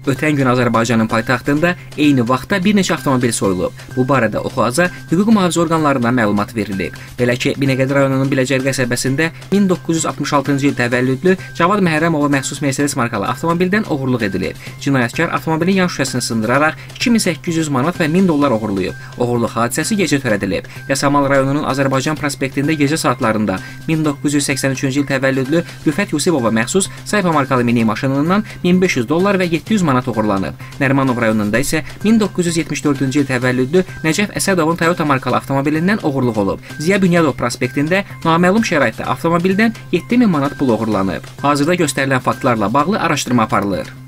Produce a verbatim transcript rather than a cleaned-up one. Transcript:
Ötən gün Azərbaycanın paytaxtında eyni vaxtda bir neçə avtomobil soyulub. Bu barədə Oxu-Aza hüquq mühafizə orqanlarından məlumat verilib. Belə ki, Binəqədi rayonunun Biləcər qəsəbəsində min doqquz yüz altmış altıncı il təvəllüdlü Cavad Məhərrəmova məxsus Mercedes markalı avtomobildən oğurluq edilib. Cinayətkar avtomobilin yan şüşəsini sındıraraq iki min səkkiz yüz manat və min dollar oğurlayıb. Oğurluq hadisəsi gecə törədilib. Yasamal rayonunun Azərbaycan prospektində gecə saatlarında min doqquz yüz səksən üçüncü il təvəllüdlü Rüfət Yusifova məxsus Saypa markalı mini maşınından min beş yüz dollar və yeddi yüz manat oğurlanıb. Nərimanov rayonunda isə min doqquz yüz yetmiş dördüncü il təvəllüdlü Nəcəf Əsədovun Toyota markalı avtomobilindən oğurluq olub. Ziya Bünyadov prospektində naməlum şəraitdə avtomobildən yeddi min manat pul oğurlanıb. Hazırda göstərilən faktlarla bağlı araşdırma aparılır.